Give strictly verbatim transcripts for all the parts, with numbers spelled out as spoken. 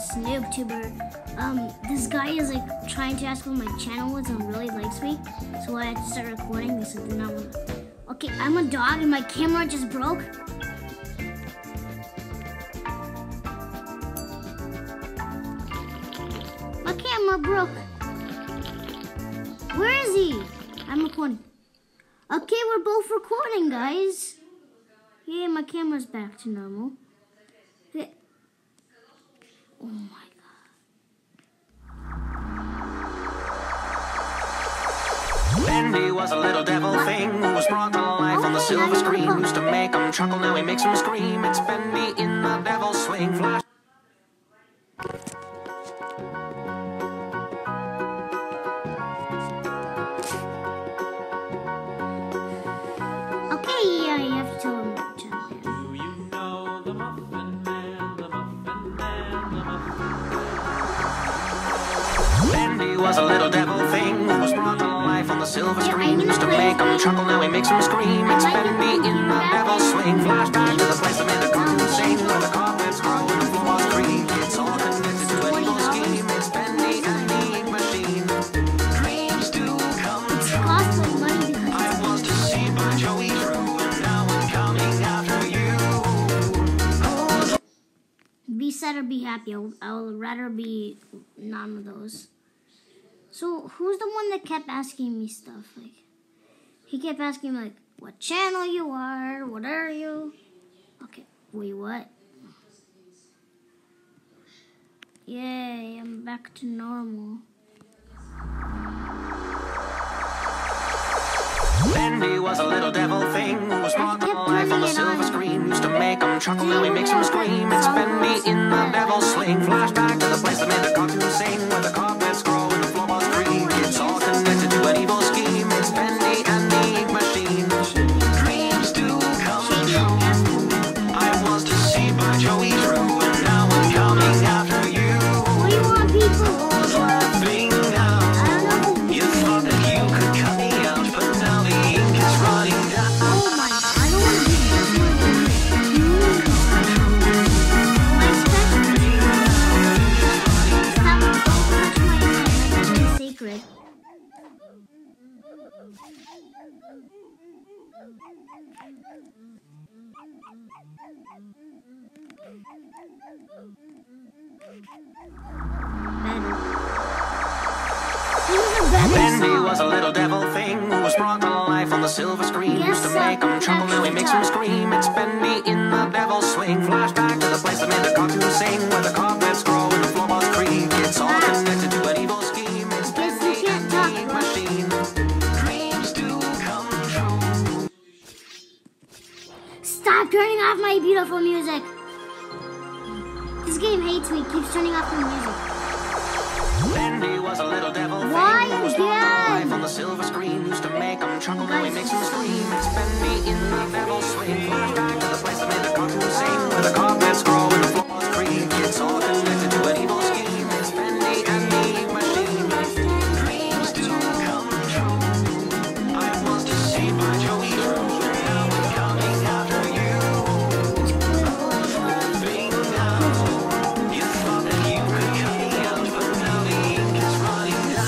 this NoobTuber. Um, this guy is like trying to ask what my channel was and really likes me, so I had to start recording this. I did not want to. Okay, I'm a dog and my camera just broke. My camera broke. Where is he? I'm recording. Okay, we're both recording, guys. Yeah, my camera's back to normal. Yeah. Oh my god. Bendy was a little devil thing who was brought to life okay, on the silver screen. Used to make him chuckle, now he makes him scream. It's Bendy in the devil's swing. Flash. Bendy was a little devil thing who was brought to life on the silver screen. Used to make him chuckle, now he makes him scream. It's Bendy in the devil's swing. Flashback to the place that made the cartoon sing, where the carpets grow and the floors creak. It's all connected to an evil scheme. It's Bendy and the ink machine. Dreams do come true. I was deceived by Joey Drew, and now I'm coming after you. Oh. Be sad or be happy. I'll, I'll rather be none of those. So, who's the one that kept asking me stuff? Like, he kept asking me, like, what channel you are, what are you? Okay, wait, what? Yay, I'm back to normal. Bendy was a little devil thing who was brought to life on the silver screen. Used to make him chuckle, now he makes him scream. It's Bendy in the devil's swing. Flashback to the place that made the cartoon sing, where the carpets grow and the floorboards creak. It's all connected to an evil scheme. It's Bendy and the ink machine. Dreams do come true. I was deceived by Joey Drew, and now I'm coming after you. What do you want, people? I was laughing out. You thought that you could cut me out, but now the ink is running down. Oh my god, I don't want to be this one. My special. Stop, don't touch my head. My head is sacred. Bendy was a little devil thing who was brought to life on the silver screen. Yes, Used to make him chuckle, now he makes him scream. It's Bendy in the devil's swing. Flashback to the place that made the cartoon sing, where the carpets grow and the floorboards creak. It's all connected to an evil scheme. It's Bendy and the ink machine. Dreams do come true. Stop turning off my beautiful music. This game hates me. Keeps turning off the music. Bendy was a little devil thing Why who was brought to again? life on the silver screen. Used to make him chuckle, now he makes him scream. It's Bendy in the devil's swing. Flashback to the place that made the cartoon sing, where the carpets grow and the floors creak. It's all connected to an evil scheme. It's Bendy and the ink machine. Dreams do come true. I was deceived by Joey Drew, and now I'm coming after you. I was laughing out. You thought that you could cut me out, but now the ink is running down.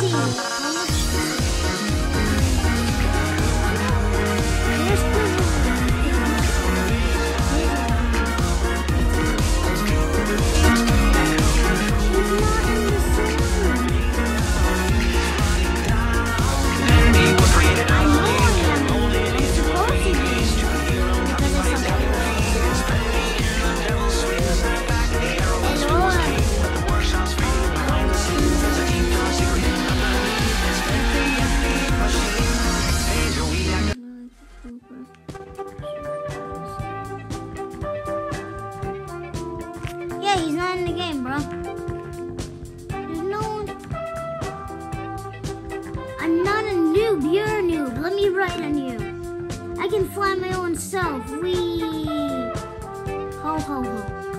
Bendy was created out of the ink and molded into a baby. Stuck here on top of my baby. It's Bendy in the devil's swing. Snap back in the arrow and screws king. But the workshop's fading behind the scenes. There's a deep dark secret underneath. It's Bendy and the ink machine. Hey, Joey, I got Yeah, he's not in the game, bro. There's no one. I'm not a noob. You're a noob. Let me ride on you. I can fly my own self. Wee. Ho, ho, ho.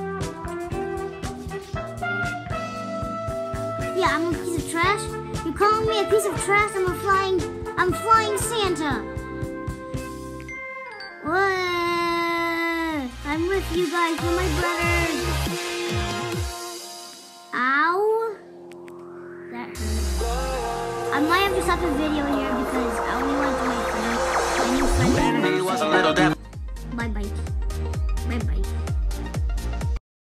Yeah, I'm a piece of trash. You're calling me a piece of trash? I'm a flying. I'm flying Santa. What? I'm with you guys. You're my brothers. I might have to stop the video here because I only want to wait for my new friend. Bendy was a little devil. Bye bye.